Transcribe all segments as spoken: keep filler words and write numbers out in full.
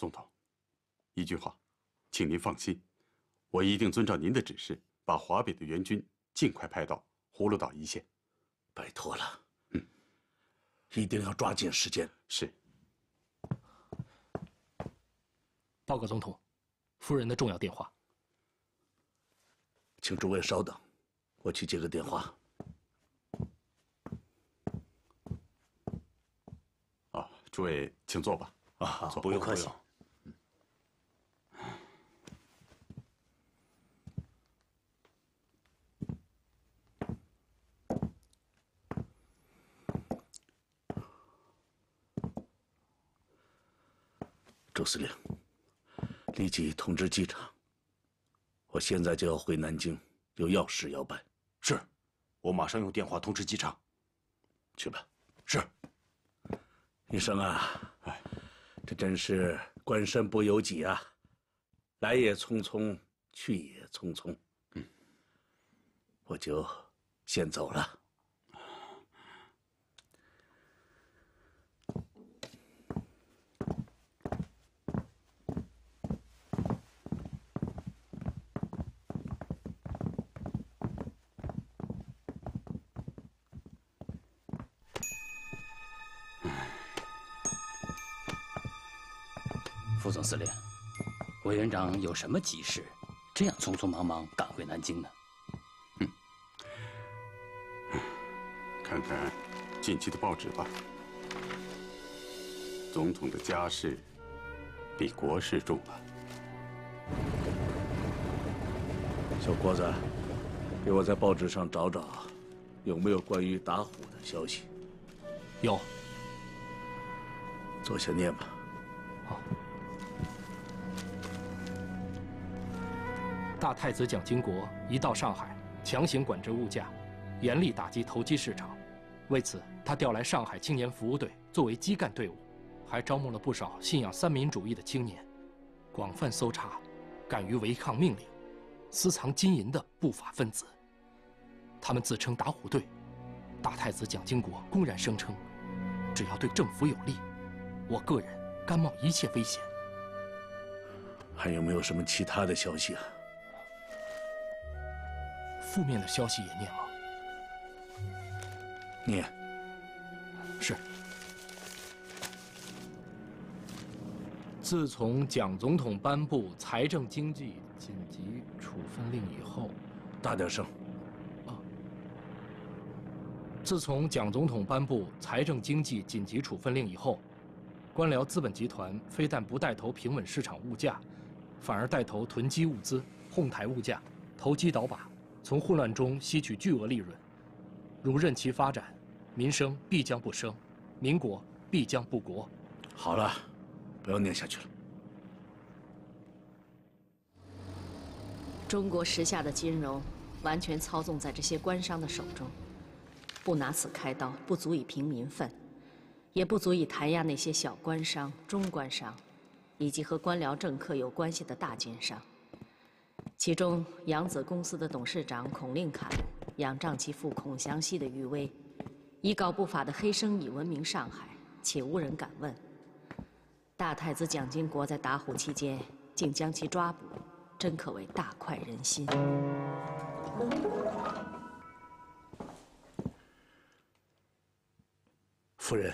总统，一句话，请您放心，我一定遵照您的指示，把华北的援军尽快派到葫芦岛一线。 拜托了，嗯，一定要抓紧时间。 是。 报告总统，夫人的重要电话。 请诸位稍等，我去接个电话。 啊，诸位请坐吧。 啊， 坐不用客气。周司令，立即通知机场，我现在就要回南京，有要事要办。 是，我马上用电话通知机场。 去吧。 是。 医生啊，哎，这真是官身不由己啊，来也匆匆，去也匆匆。嗯，我就先走了。 副总司令，委员长有什么急事，这样匆匆忙忙赶回南京呢？ 嗯，看看近期的报纸吧。总统的家事比国事重啊。 小郭子，给我在报纸上找找，有没有关于打虎的消息？ 有。 坐下念吧。 好。大太子蒋经国一到上海，强行管制物价，严厉打击投机市场。为此，他调来上海青年服务队作为基干队伍，还招募了不少信仰三民主义的青年，广泛搜查敢于违抗命令、私藏金银的不法分子。他们自称打虎队。大太子蒋经国公然声称，只要对政府有利，我个人甘冒一切危险。 还有没有什么其他的消息啊？ 负面的消息也念吗？ 念。 是。自从蒋总统颁布财政经济紧急处分令以后， 大点声。 啊。自从蒋总统颁布财政经济紧急处分令以后，官僚资本集团非但不带头平稳市场物价，反而带头囤积物资、哄抬物价、投机倒把。从混乱中吸取巨额利润，如任其发展，民生必将不生，民国必将不国。 好了，不要念下去了。 中国时下的金融完全操纵在这些官商的手中，不拿此开刀，不足以平民愤，也不足以弹压那些小官商、中官商，以及和官僚政客有关系的大奸商。其中，扬子公司的董事长孔令侃仰仗其父孔祥熙的余威，以告不法的黑生意闻名上海，且无人敢问。大太子蒋经国在打虎期间，竟将其抓捕，真可谓大快人心。 夫人。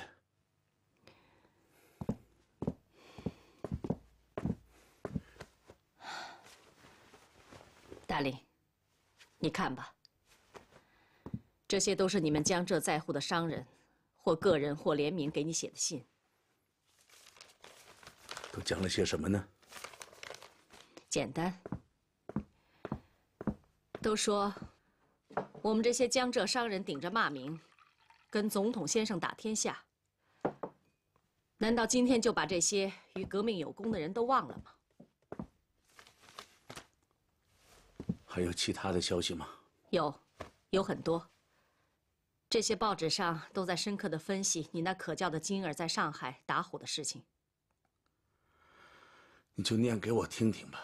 大令，你看吧，这些都是你们江浙在沪的商人，或个人或联名给你写的信。 都讲了些什么呢？ 简单，都说我们这些江浙商人顶着骂名，跟总统先生打天下。难道今天就把这些与革命有功的人都忘了吗？ 还有其他的消息吗？ 有，有很多。这些报纸上都在深刻地分析你那可教的金儿在上海打虎的事情。 你就念给我听听吧。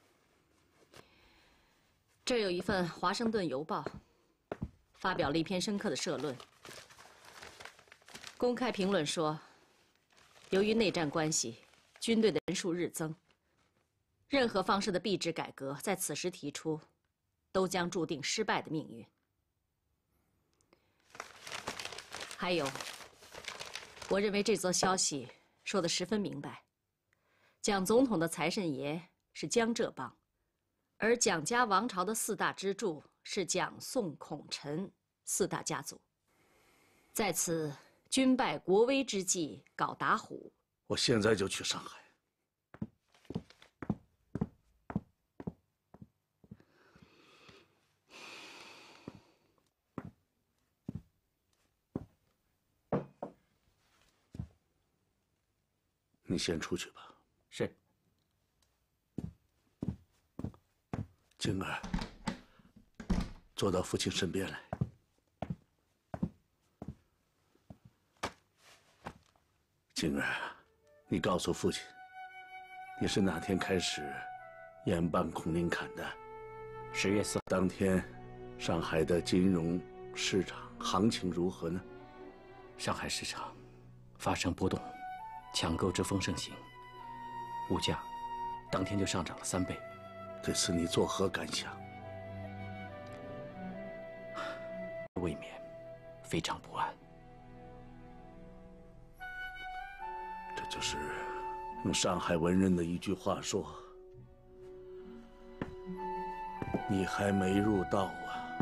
这儿有一份《华盛顿邮报》，发表了一篇深刻的社论，公开评论说，由于内战关系， 军队的人数日增，任何方式的币制改革在此时提出，都将注定失败的命运。还有，我认为这则消息说得十分明白：蒋总统的财神爷是江浙帮，而蒋家王朝的四大支柱是蒋、宋、孔、陈四大家族。在此军败国危之际搞打虎， 我现在就去上海。你先出去吧。 是。 静儿，坐到父亲身边来。静儿，你告诉父亲，你是哪天开始严办孔令侃的？ 十月四号当天，上海的金融市场行情如何呢？ 上海市场发生波动，抢购之风盛行，物价当天就上涨了三倍。 这次你作何感想？ 未免非常不安。 这就是用上海文人的一句话说：“你还没入道啊。”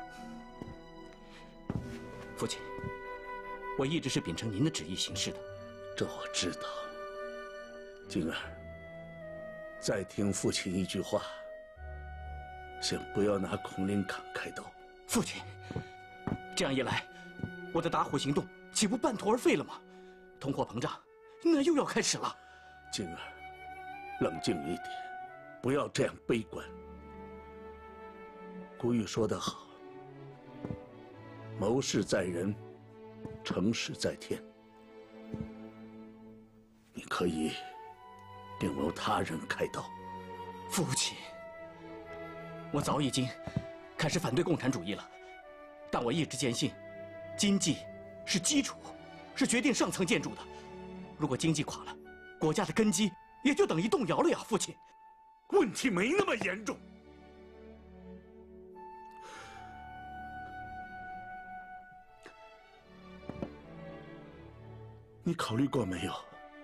父亲，我一直是秉承您的旨意行事的。 这我知道。静儿，再听父亲一句话，先不要拿孔令侃开刀。 父亲，这样一来，我的打虎行动岂不半途而废了吗？通货膨胀，那又要开始了。 静儿，冷静一点，不要这样悲观。古语说得好：“谋事在人，成事在天。”你可以另谋他人开刀。 父亲，我早已经开始反对共产主义了，但我一直坚信，经济是基础，是决定上层建筑的。如果经济垮了，国家的根基也就等于动摇了呀，父亲。 问题没那么严重。你考虑过没有？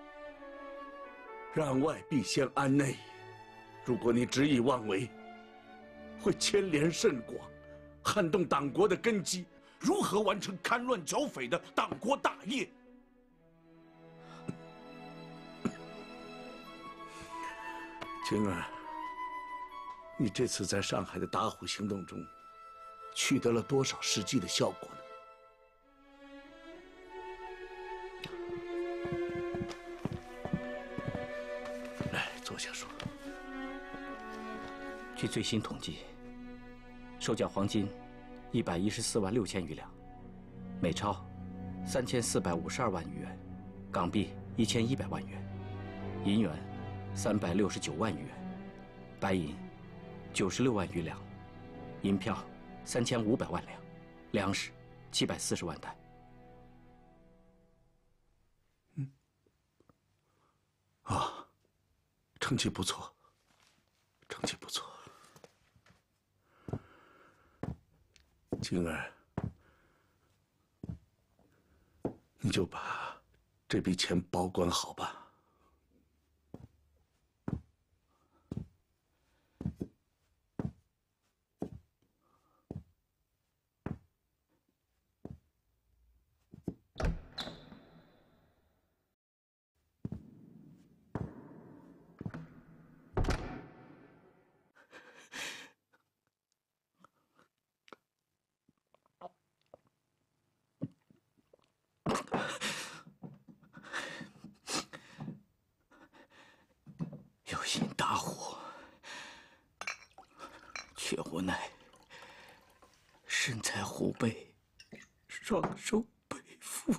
让外必先安内。如果你执意妄为，会牵连甚广，撼动党国的根基，如何完成戡乱剿匪的党国大业？晴儿，你这次在上海的打虎行动中，取得了多少实际的效果呢？来，坐下说。 据最新统计，收缴黄金一百一十四万六千余两，美钞三千四百五十二万余元，港币一千一百万元，银元三百六十九万余元，白银九十六万余两，银票三千五百万两，粮食七百四十万担。 嗯，啊，成绩不错，成绩不错。静儿，你就把这笔钱保管好吧。 有心打虎，却无奈身在虎背，双手背负。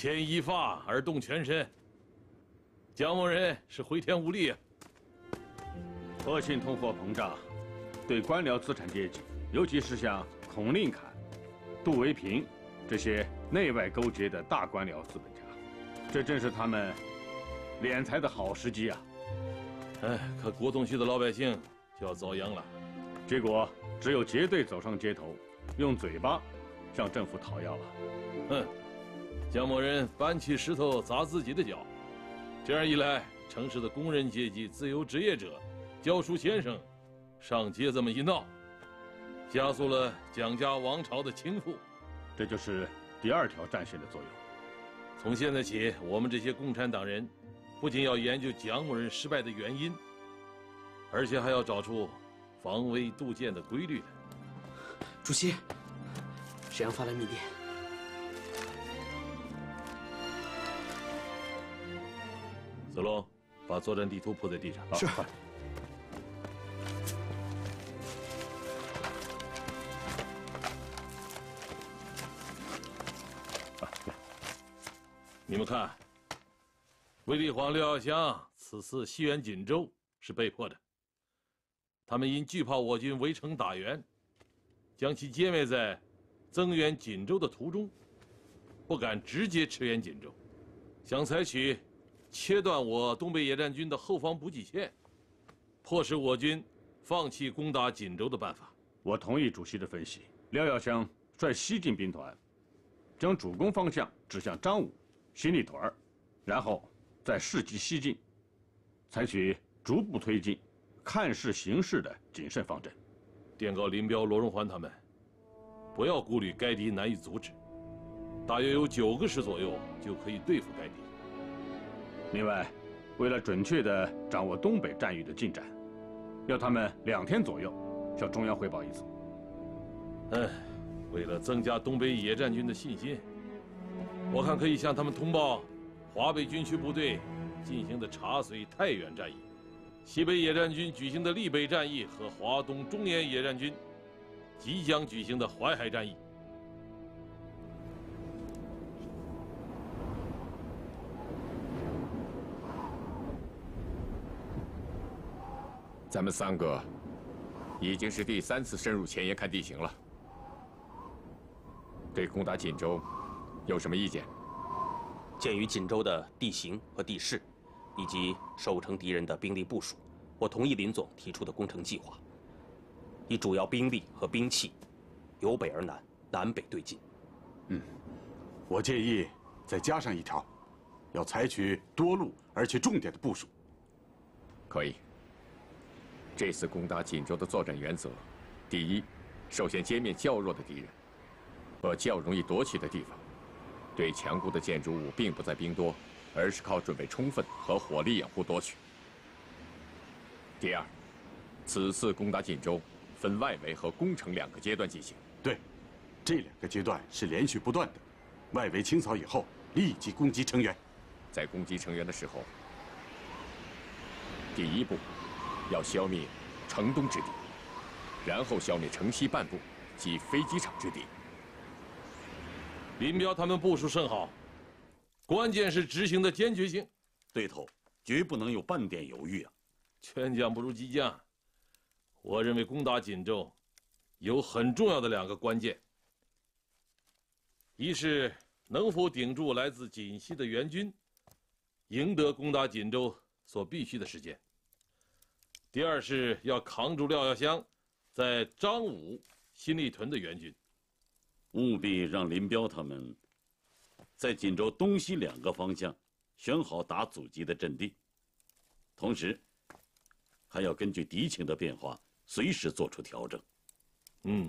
牵一发而动全身。蒋某人是回天无力啊！ 恶性通货膨胀对官僚资产阶级，尤其是像孔令侃、杜维平这些内外勾结的大官僚资本家，这正是他们敛财的好时机啊！ 哎，可国统区的老百姓就要遭殃了。 结果只有结队走上街头，用嘴巴向政府讨要啊！ 哼，蒋某人搬起石头砸自己的脚，这样一来，城市的工人阶级、自由职业者、教书先生上街这么一闹，加速了蒋家王朝的倾覆。 这就是第二条战线的作用。 从现在起，我们这些共产党人不仅要研究蒋某人失败的原因，而且还要找出防微杜渐的规律来。 主席，沈阳发来密电。 子龙，把作战地图铺在地上。 是。 你们看，卫立煌、廖耀湘此次西援锦州是被迫的。他们因惧怕我军围城打援，将其歼灭在增援锦州的途中，不敢直接驰援锦州，想采取切断我东北野战军的后方补给线，迫使我军放弃攻打锦州的办法。 我同意主席的分析。廖耀湘率西进兵团，将主攻方向指向张武、新立屯儿，然后再伺机西进，采取逐步推进、看势行事的谨慎方针。 电告林彪、罗荣桓他们，不要顾虑该敌难以阻止，大约有九个师左右就可以对付该敌。 另外，为了准确地掌握东北战役的进展，要他们两天左右向中央汇报一次。 嗯，为了增加东北野战军的信心，我看可以向他们通报华北军区部队进行的茶绥、太原战役，西北野战军举行的丽北战役和华东中原野战军即将举行的淮海战役。 咱们三个已经是第三次深入前沿看地形了。对攻打锦州有什么意见？ 鉴于锦州的地形和地势，以及守城敌人的兵力部署，我同意林总提出的工程计划，以主要兵力和兵器由北而南，南北对进。 嗯，我建议再加上一条，要采取多路而且重点的部署。 可以。这次攻打锦州的作战原则，第一，首先歼灭较弱的敌人和较容易夺取的地方，对强固的建筑物并不在兵多，而是靠准备充分和火力掩护夺取。第二，此次攻打锦州分外围和攻城两个阶段进行。 对，这两个阶段是连续不断的。外围清扫以后，立即攻击城垣。 在攻击城垣的时候，第一步要消灭城东之敌，然后消灭城西半部及飞机场之敌。 林彪他们部署甚好，关键是执行的坚决性。 对头，绝不能有半点犹豫啊！ 劝将不如激将，我认为攻打锦州有很重要的两个关键：一是能否顶住来自锦西的援军，赢得攻打锦州所必须的时间；第二是要扛住廖耀湘在张武、新立屯的援军。 务必让林彪他们在锦州东西两个方向选好打阻击的阵地，同时还要根据敌情的变化随时做出调整。 嗯。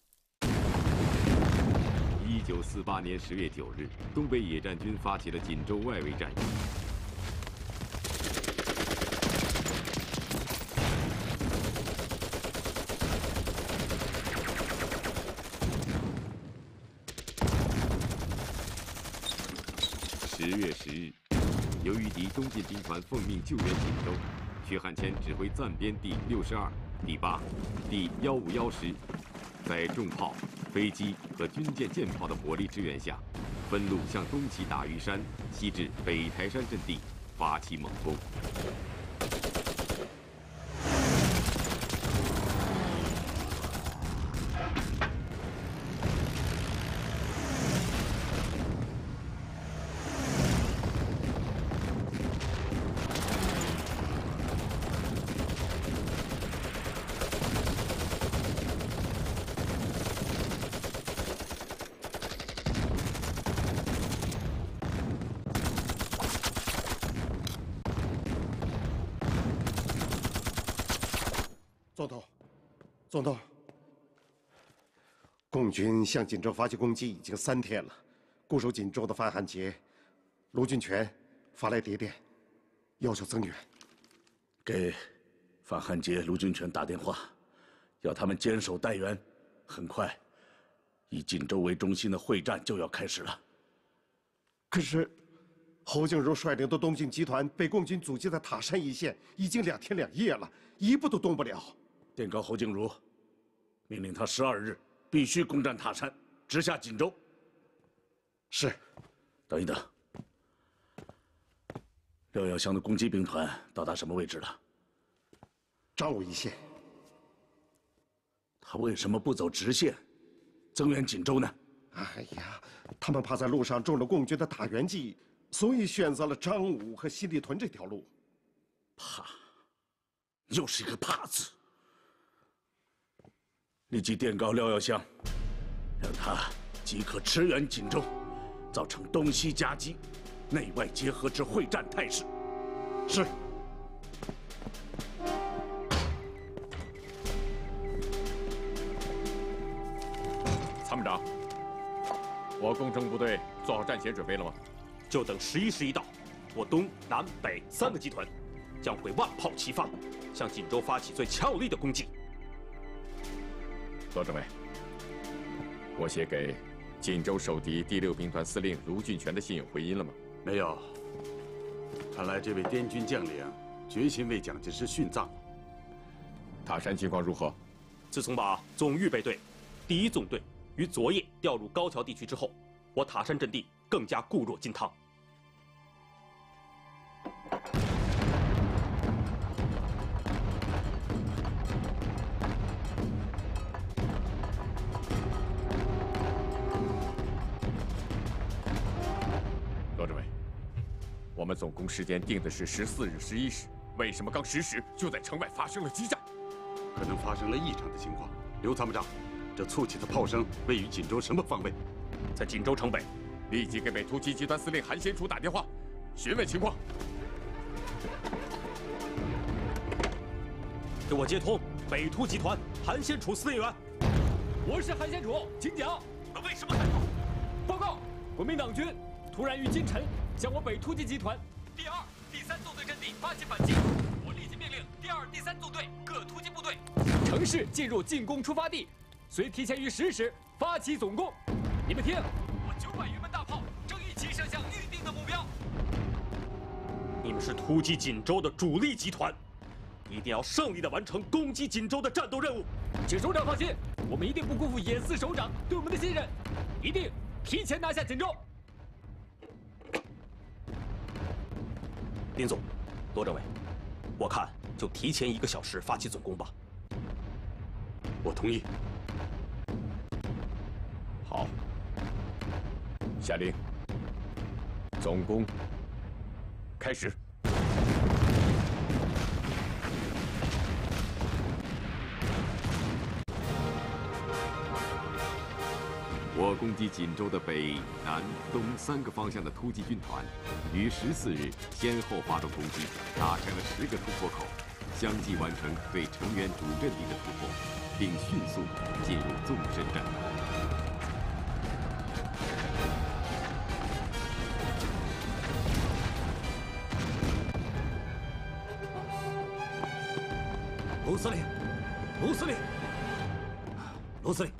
一九四八年十月九日，东北野战军发起了锦州外围战役。十月十日，由于敌东进兵团奉命救援锦州，薛汉谦指挥暂编第六十二、第八、第幺五幺师，在重炮、 飞机和军舰、舰炮的火力支援下，分路向东起大屿山，西至北台山阵地发起猛攻。 总统，总统，共军向锦州发起攻击已经三天了。固守锦州的范汉杰、卢俊全发来谍电，要求增援。 给范汉杰、卢俊全打电话，要他们坚守待援。很快，以锦州为中心的会战就要开始了。 可是，侯静茹率领的东进集团被共军阻击在塔山一线，已经两天两夜了，一步都动不了。 电告侯静茹，命令他十二日必须攻占塔山，直下锦州。 是。 等一等，廖耀湘的攻击兵团到达什么位置了？ 张武一线。 他为什么不走直线，增援锦州呢？ 哎呀，他们怕在路上中了共军的打援计，所以选择了张武和新立屯这条路。 怕，又是一个怕字。 立即电告廖耀湘，让他即刻驰援锦州，造成东西夹击、内外结合之会战态势。 是。 参谋长，我攻城部队做好战前准备了吗？ 就等十一时一到，我东南北三个集团将会万炮齐发，向锦州发起最强有力的攻击。 罗政委，我写给锦州守敌第六兵团司令卢俊全的信有回音了吗？ 没有。看来这位滇军将领决心为蒋介石殉葬。 塔山情况如何？ 自从把总预备队第一纵队于昨夜调入高桥地区之后，我塔山阵地更加固若金汤。 罗政委，我们总攻时间定的是十四日十一时，为什么刚十时就在城外发生了激战？ 可能发生了异常的情况。刘参谋长，这簇起的炮声位于锦州什么方位？ 在锦州城北。 立即给北突击集团司令韩先楚打电话，询问情况。 给我接通北突集团韩先楚司令员。 我是韩先楚，请讲。 为什么开炮？ 报告，国民党军 突然于今晨向我北突击集团第二、第三纵队阵地发起反击，我立即命令第二、第三纵队各突击部队乘势进入进攻出发地，遂提前于十时发起总攻。你们听，我九百余门大炮正一起射向预定的目标。 你们是突击锦州的主力集团，一定要胜利地完成攻击锦州的战斗任务。 请首长放心，我们一定不辜负野四首长对我们的信任，一定提前拿下锦州。 林总，罗政委，我看就提前一个小时发起总攻吧。 我同意。 好，下令，总攻开始。 我攻击锦州的北、南、东三个方向的突击军团，于十四日先后发动攻击，打开了十个突破口，相继完成对成员主阵地的突破，并迅速进入纵深战。 卢司令，卢司令，卢司令。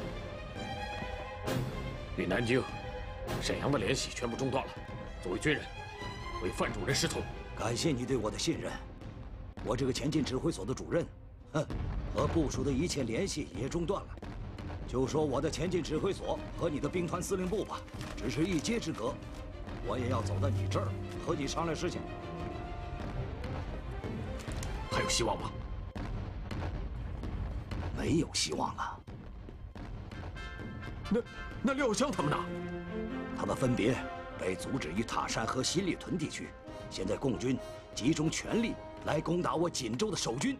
与南京、沈阳的联系全部中断了。作为军人，为范主任师统， 感谢你对我的信任。我这个前进指挥所的主任，哼，和部署的一切联系也中断了。 就说我的前进指挥所和你的兵团司令部吧，只是一街之隔，我也要走到你这儿和你商量事情。 还有希望吗？ 没有希望了。 那那廖湘他们呢？ 他们分别被阻止于塔山和新立屯地区，现在共军集中全力来攻打我锦州的守军。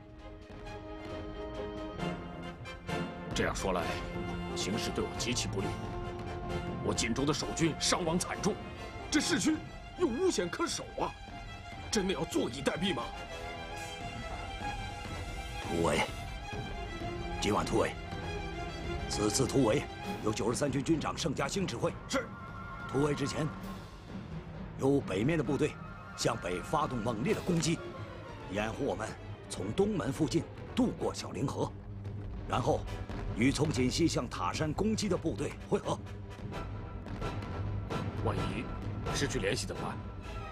这样说来，形势对我极其不利。我锦州的守军伤亡惨重，这市区又无险可守啊！真的要坐以待毙吗？ 突围，今晚突围。此次突围由九十三军军长盛家兴指挥。 是。 突围之前，由北面的部队向北发动猛烈的攻击，掩护我们从东门附近渡过小凌河，然后与从锦西向塔山攻击的部队会合。 万一失去联系怎么办？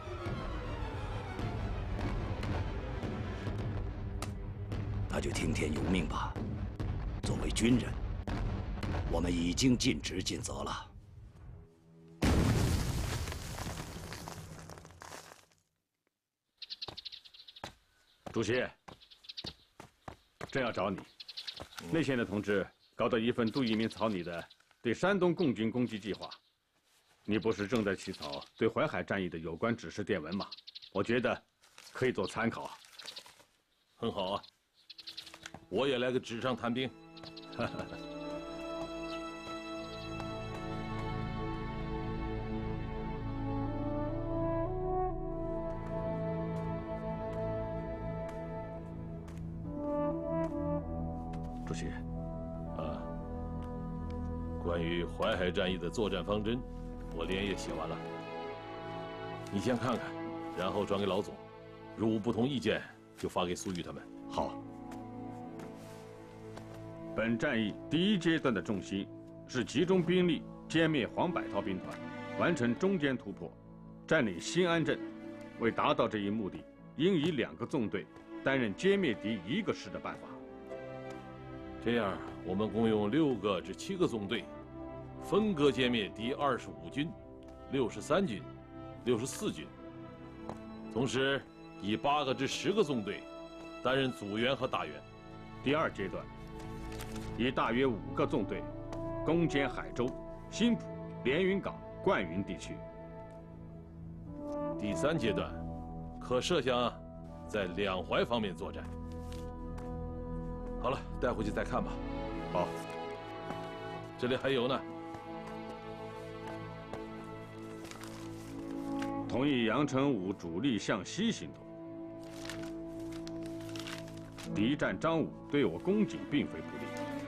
那就听天由命吧。作为军人，我们已经尽职尽责了。 主席，正要找你。内线的同志搞到一份杜贻明草拟的对山东共军攻击计划，你不是正在起草对淮海战役的有关指示电文吗？我觉得可以做参考。 很好啊，我也来个纸上谈兵。主席，啊，关于淮海战役的作战方针，我连夜写完了，你先看看，然后转给老总，如无不同意见，就发给苏玉他们。 好。本战役第一阶段的重心是集中兵力歼灭黄百韬兵团，完成中间突破，占领新安镇。为达到这一目的，应以两个纵队担任歼灭敌一个师的办法。 这样，我们共用六个至七个纵队，分割歼灭敌二十五军、六十三军、六十四军。同时，以八个至十个纵队担任组员和大员。 第二阶段，以大约五个纵队攻坚海州、新浦、连云港、灌云地区。 第三阶段，可设想在两淮方面作战。好了，带回去再看吧。 好， 这里还有呢。 同意杨成武主力向西行动。敌战张武对我攻锦并非不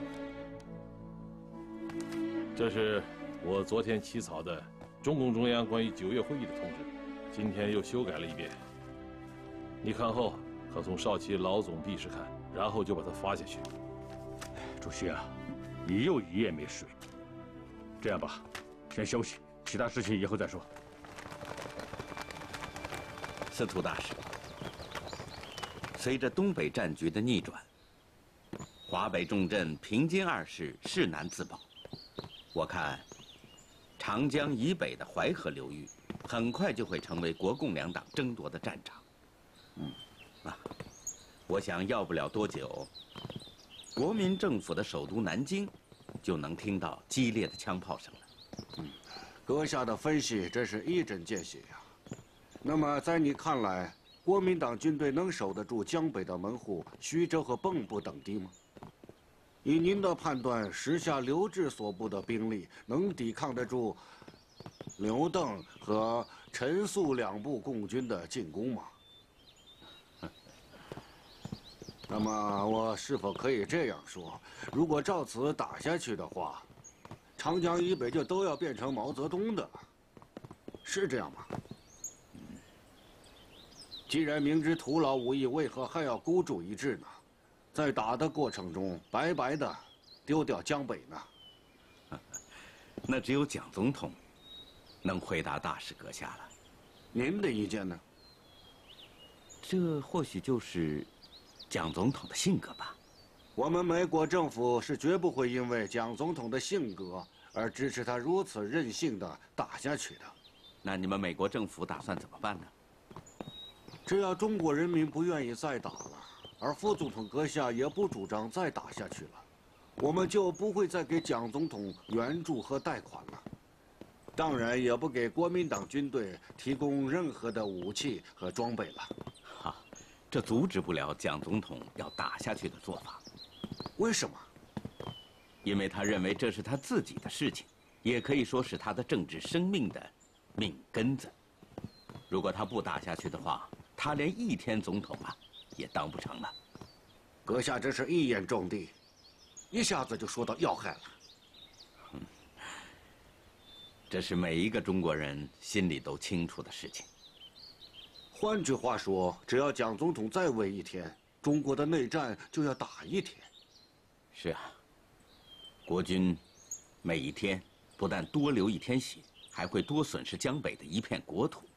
利。 这是我昨天起草的中共中央关于九月会议的通知，今天又修改了一遍。你看后可从少奇老总毕士看，然后就把它发下去。 主席啊，你又一夜没睡。这样吧，先休息，其他事情以后再说。 司徒大师，随着东北战局的逆转，华北重镇平津二市势难自保。我看，长江以北的淮河流域，很快就会成为国共两党争夺的战场。嗯，啊，我想要不了多久，国民政府的首都南京，就能听到激烈的枪炮声了。 嗯，阁下的分析真是一针见血呀。那么，在你看来，国民党军队能守得住江北的门户徐州和蚌埠等地吗？以您的判断，时下刘志所部的兵力能抵抗得住刘邓和陈粟两部共军的进攻吗？那么，我是否可以这样说：如果照此打下去的话，长江以北就都要变成毛泽东的了，是这样吗？既然明知徒劳无益，为何还要孤注一掷呢？在打的过程中，白白的丢掉江北呢？ 那只有蒋总统能回答大师阁下了。 您的意见呢？ 这或许就是蒋总统的性格吧。 我们美国政府是绝不会因为蒋总统的性格而支持他如此任性的打下去的。 那你们美国政府打算怎么办呢？ 只要中国人民不愿意再打了，而副总统阁下也不主张再打下去了，我们就不会再给蒋总统援助和贷款了。当然，也不给国民党军队提供任何的武器和装备了。 哈，这阻止不了蒋总统要打下去的做法。 为什么？ 因为他认为这是他自己的事情，也可以说是他的政治生命的命根子。如果他不打下去的话，他连一天总统啊也当不成了。 阁下真是一言中的，一下子就说到要害了。 嗯，这是每一个中国人心里都清楚的事情。 换句话说，只要蒋总统再位一天，中国的内战就要打一天。 是啊，国军每一天不但多流一天血，还会多损失江北的一片国土。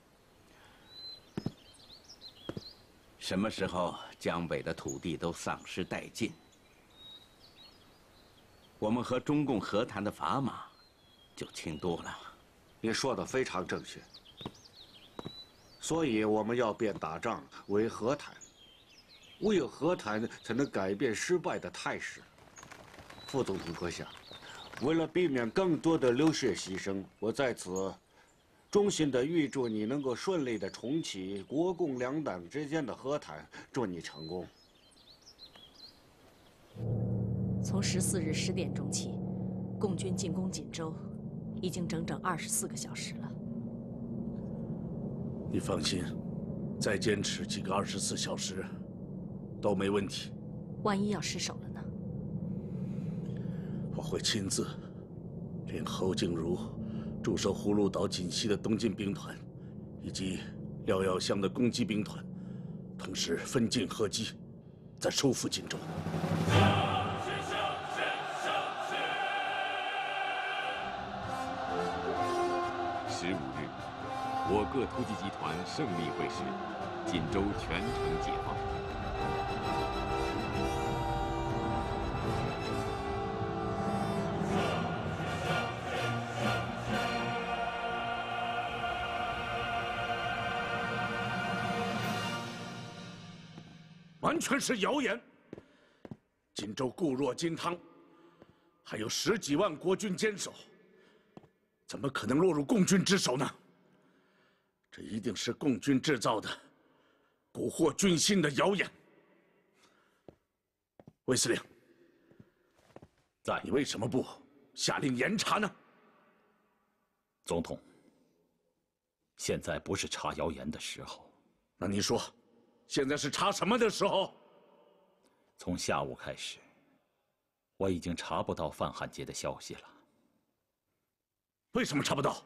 什么时候江北的土地都丧失殆尽，我们和中共和谈的砝码就轻多了。 你说的非常正确。所以我们要变打仗为和谈，唯有和谈才能改变失败的态势。副总统阁下，为了避免更多的流血牺牲，我在此衷心的预祝你能够顺利的重启国共两党之间的和谈，祝你成功。 从十四日十点钟起，共军进攻锦州，已经整整二十四个小时了。 你放心，再坚持几个二十四小时都没问题。 万一要失手了呢？ 我会亲自令侯静茹驻守葫芦岛锦西的东进兵团，以及廖耀湘的攻击兵团，同时分进合击，再收复锦州。 十五日，我各突击集团胜利会师，锦州全城解放。 完全是谣言！锦州固若金汤，还有十几万国军坚守，怎么可能落入共军之手呢？这一定是共军制造的蛊惑军心的谣言。卫司令， 在你为什么不下令严查呢？ 总统，现在不是查谣言的时候。 那你说，现在是查什么的时候？ 从下午开始，我已经查不到范汉杰的消息了。 为什么查不到？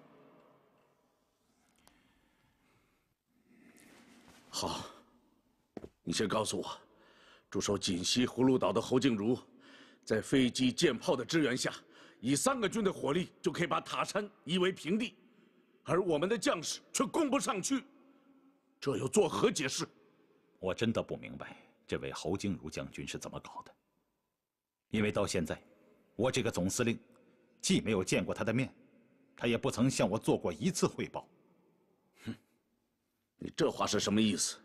好，你先告诉我，驻守锦西葫芦岛的侯静茹，在飞机、舰炮的支援下，以三个军的火力就可以把塔山夷为平地，而我们的将士却攻不上去，这又作何解释？ 我真的不明白这位侯静茹将军是怎么搞的，因为到现在，我这个总司令既没有见过他的面，他也不曾向我做过一次汇报。 哼，你这话是什么意思？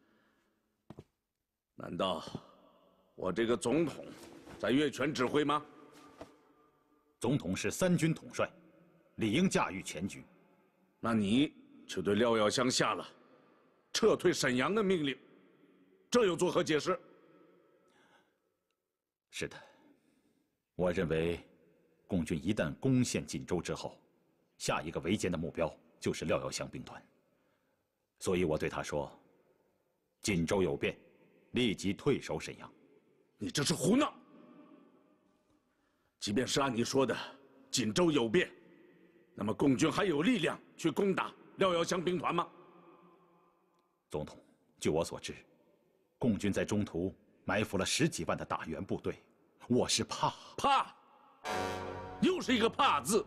难道我这个总统在越权指挥吗？ 总统是三军统帅，理应驾驭全局。 那你却对廖耀湘下了撤退沈阳的命令，这又作何解释？ 是的，我认为，共军一旦攻陷锦州之后，下一个围歼的目标就是廖耀湘兵团。所以我对他说：“锦州有变，立即退守沈阳。” 你这是胡闹！即便是按你说的锦州有变，那么共军还有力量去攻打廖耀湘兵团吗？ 总统，据我所知，共军在中途埋伏了十几万的大员部队，我是怕怕，又是一个怕字。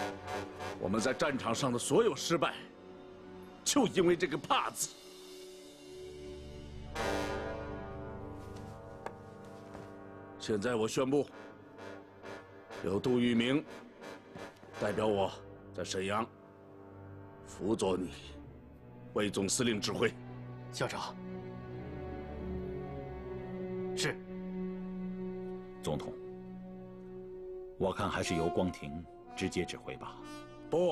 我们在战场上的所有失败，就因为这个怕字。 现在我宣布，由杜聿明代表我在沈阳辅佐你为总司令指挥。 校长。是。 总统，我看还是由光庭直接指挥吧。 不，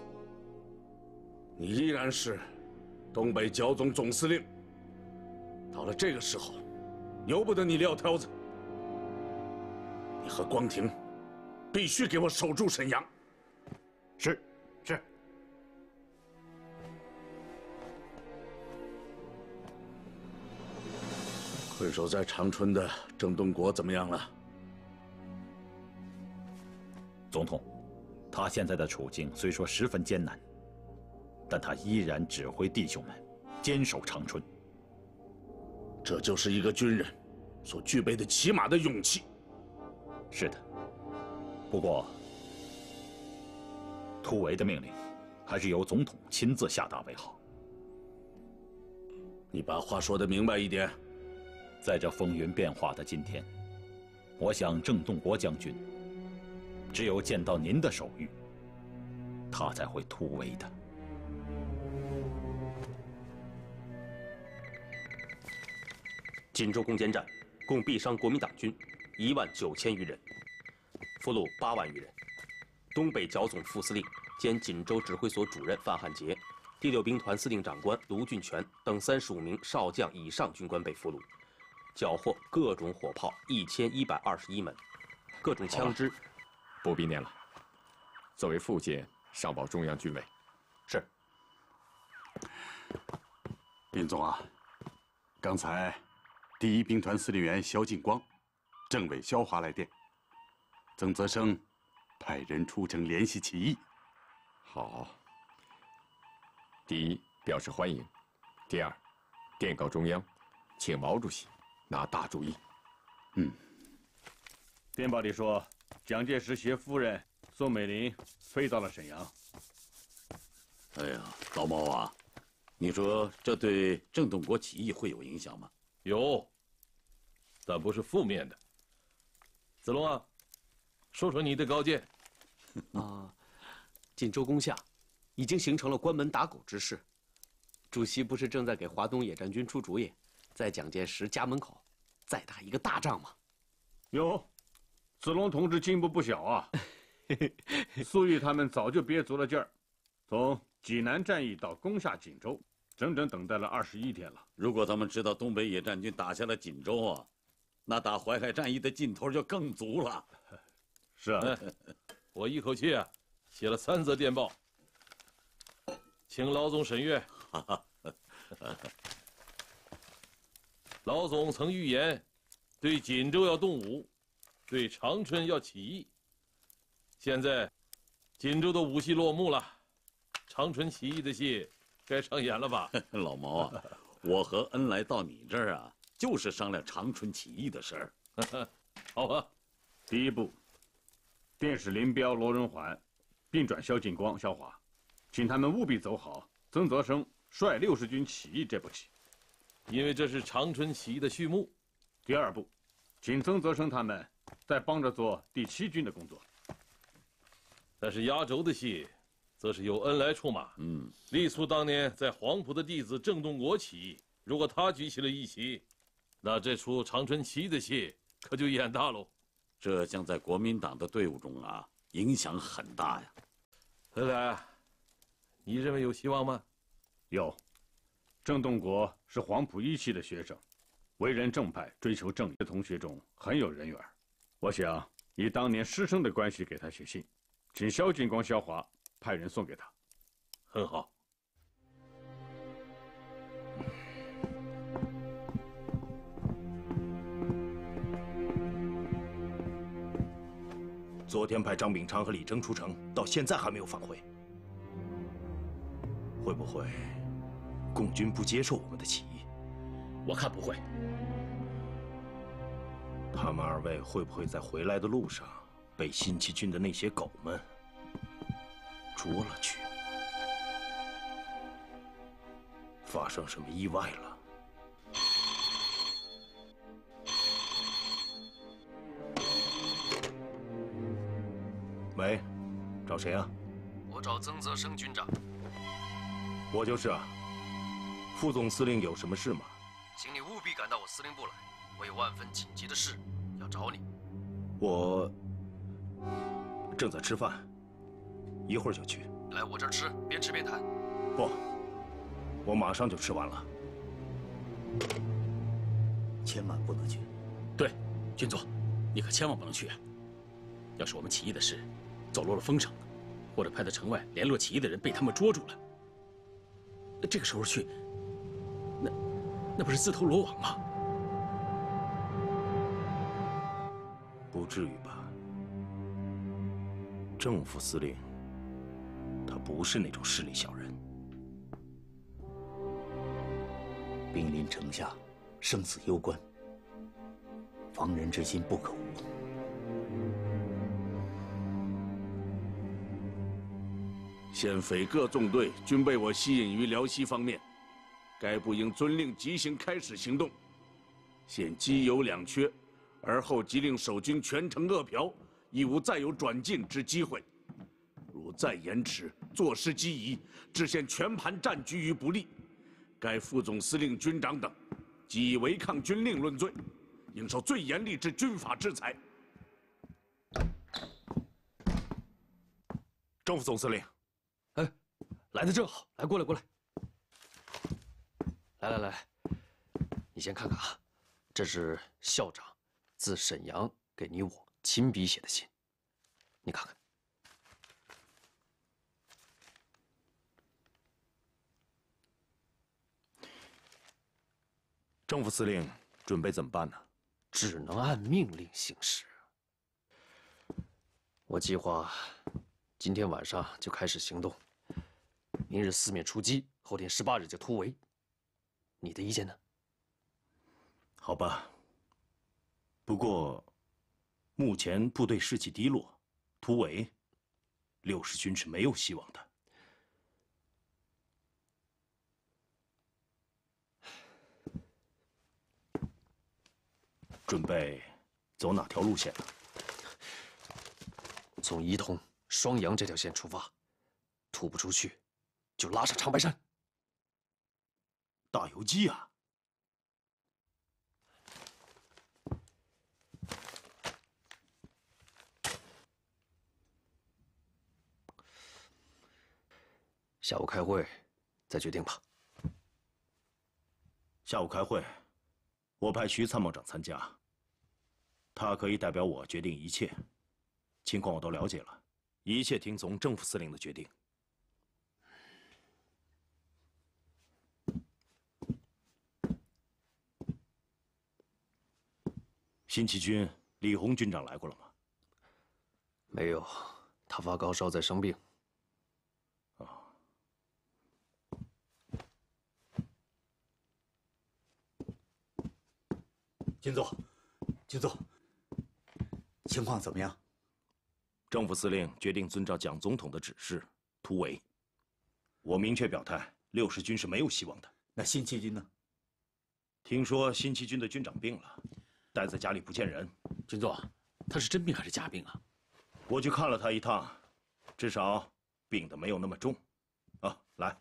你依然是东北剿总总司令。到了这个时候，由不得你撂挑子。你和光庭必须给我守住沈阳。 是是。 困守在长春的郑东国怎么样了？ 总统，他现在的处境虽说十分艰难，但他依然指挥弟兄们坚守长春。 这就是一个军人所具备的起码的勇气。 是的，不过突围的命令还是由总统亲自下达为好。 你把话说得明白一点。 在这风云变化的今天，我想郑洞国将军只有见到您的手谕，他才会突围的。 锦州攻坚战共毙伤国民党军一万九千余人，俘虏八万余人。东北剿总副司令兼锦州指挥所主任范汉杰、第六兵团司令长官卢俊全等三十五名少将以上军官被俘虏。缴获各种火炮一千一百二十一门，各种枪支。 不必念了。作为副监，上报中央军委。 是。 林总啊，刚才第一兵团司令员萧劲光、政委萧华来电，曾泽生派人出城联系起义。 好。第一，表示欢迎；第二，电告中央，请毛主席拿大主意。 嗯。 电报里说，蒋介石携夫人宋美龄飞到了沈阳。 哎呀，老毛啊，你说这对郑洞国起义会有影响吗？ 有，但不是负面的。子龙啊，说说你的高见。 啊，锦州攻下，已经形成了关门打狗之势。主席不是正在给华东野战军出主意，在蒋介石家门口再打一个大仗吗？ 有，子龙同志进步不小啊。粟裕他们早就憋足了劲儿，从济南战役到攻下锦州，整整等待了二十一天了。 如果他们知道东北野战军打下了锦州啊，那打淮海战役的劲头就更足了。 是啊， 我一口气啊写了三则电报，请老总审阅。老总曾预言，对锦州要动武，对长春要起义。现在，锦州的武戏落幕了，长春起义的戏该上演了吧？ 老毛啊，我和恩来到你这儿啊，就是商量长春起义的事儿。 好吧， 第一步，电使林彪、罗荣桓，并转萧劲光、萧华，请他们务必走好曾泽生率六十军起义这步棋， 因为这是长春起义的序幕。 第二步，请曾泽生他们再帮着做第七军的工作。 但是压轴的戏，则是由恩来出马。 嗯， 力促当年在黄埔的弟子郑洞国起义，如果他举起了义旗，那这出长春起义的戏可就演大喽。 这将在国民党的队伍中啊，影响很大呀。 恩来，你认为有希望吗？ 有。郑洞国是黄埔一期的学生，为人正派，追求正义的同学中很有人缘。我想以当年师生的关系给他写信，请萧劲光、萧华派人送给他。 很好。 昨天派张秉昌和李征出城，到现在还没有返回。会不会共军不接受我们的起义？ 我看不会。 他们二位会不会在回来的路上被新七军的那些狗们捉了去？发生什么意外了？ 喂，找谁啊？ 我找曾泽生军长。 我就是啊。副总司令有什么事吗？ 请你务必赶到我司令部来，我有万分紧急的事要找你。 我正在吃饭，一会儿就去。 来我这儿吃，边吃边谈。 不，我马上就吃完了。 千万不能去。 对，军座，你可千万不能去啊！要是我们起义的事走漏了风声，或者派在城外联络起义的人被他们捉住了，这个时候去，那那不是自投罗网吗？ 不至于吧？正副司令，他不是那种势利小人。 兵临城下，生死攸关，防人之心不可无。 现匪各纵队均被我吸引于辽西方面，该部应遵令即行开始行动。现机有两缺，而后即令守军全城扼嫖，亦无再有转进之机会。如再延迟，坐失机宜，致现全盘战局于不利。该副总司令、军长等，即以违抗军令论罪，应受最严厉之军法制裁。 正副总司令， 哎，来的正好，来，过来，过来。来来来，你先看看啊，这是校长自沈阳给你我亲笔写的信，你看看。 正副司令准备怎么办呢？ 只能按命令行事。我计划今天晚上就开始行动，明日四面出击，后天十八日就突围。你的意见呢？ 好吧。不过，目前部队士气低落，突围，六十军是没有希望的。准备走哪条路线呢？ 从仪同、双阳这条线出发，突不出去，就拉上长白山。 打游击啊！ 下午开会，再决定吧。 下午开会，我派徐参谋长参加。他可以代表我决定一切，情况我都了解了，一切听从正副司令的决定。新七军李洪军长来过了吗？ 没有，他发高烧在生病。 啊。 军座，军座。情况怎么样？ 正副司令决定遵照蒋总统的指示突围。我明确表态，六十军是没有希望的。 那新七军呢？ 听说新七军的军长病了，待在家里不见人。 军座，他是真病还是假病啊？ 我去看了他一趟，至少病得没有那么重。啊，来，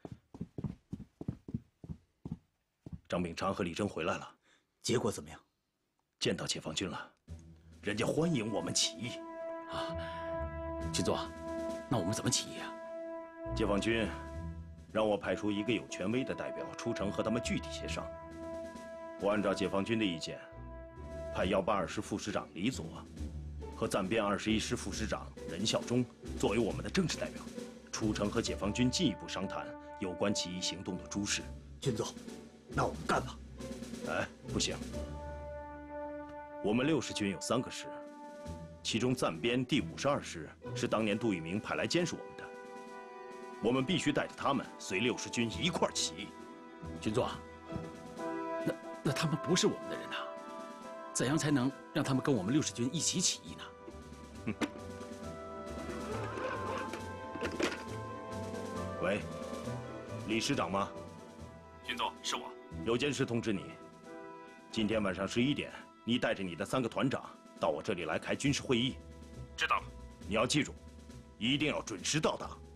张秉昌和李征回来了， 结果怎么样？ 见到解放军了。人家欢迎我们起义， 啊，军座，那我们怎么起义啊？ 解放军让我派出一个有权威的代表出城和他们具体协商。我按照解放军的意见，派幺八二师副师长李佐和暂编二十一师副师长任孝忠作为我们的正式代表，出城和解放军进一步商谈有关起义行动的诸事。 军座，那我们干吧。 哎，不行。我们六十军有三个师，其中暂编第五十二师是当年杜聿明派来监视我们的，我们必须带着他们随六十军一块儿起义。 军座，那那他们不是我们的人呐，怎样才能让他们跟我们六十军一起起义呢？ 哼。喂，李师长吗？ 军座，是我。 有件事通知你，今天晚上十一点。你带着你的三个团长到我这里来开军事会议。 知道了。 你要记住，一定要准时到达。